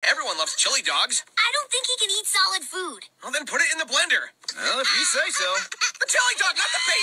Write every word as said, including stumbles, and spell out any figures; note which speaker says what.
Speaker 1: Everyone loves chili dogs.
Speaker 2: I don't think he can eat solid food.
Speaker 1: Well, then put it in the blender.
Speaker 3: Well, if you say so.
Speaker 1: The chili dog, not the baby.